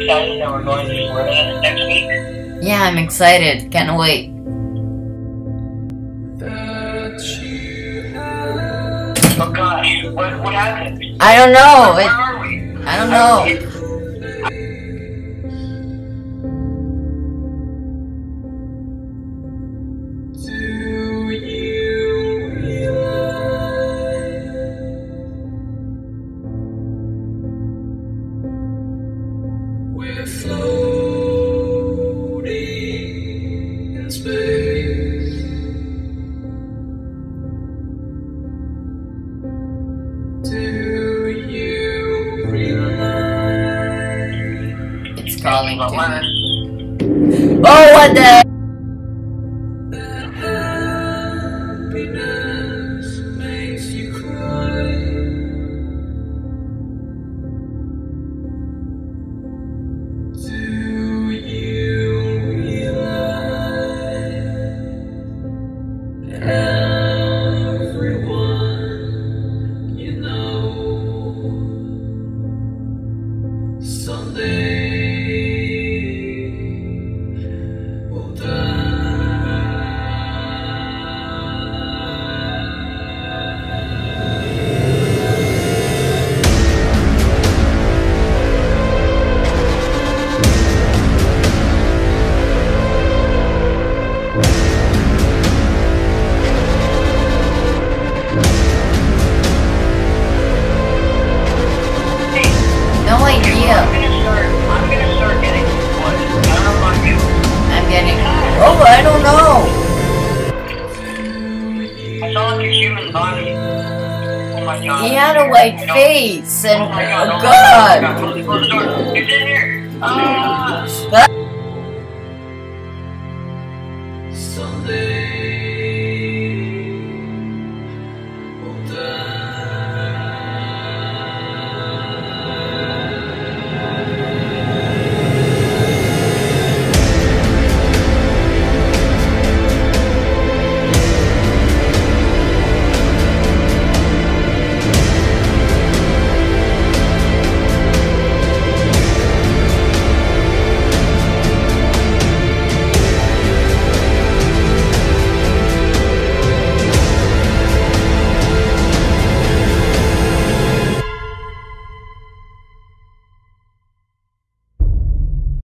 excited that we're going to Florida next week? Yeah, I'm excited. Can't wait. Oh gosh, what happened? I don't know. Where are we? I don't know. We're floating in space. Do you realize It's calling to me. Leonard. Oh, what the? that happiness makes you cry? Do you realize everyone you know someday will die? No idea. I'm gonna start getting wood. I don't know about you. I'm getting. Oh, I don't know. I saw like a human body. Oh my god. He had a white face and Oh my god. oh Oh god. my god. Close the door. It's in here. Ah.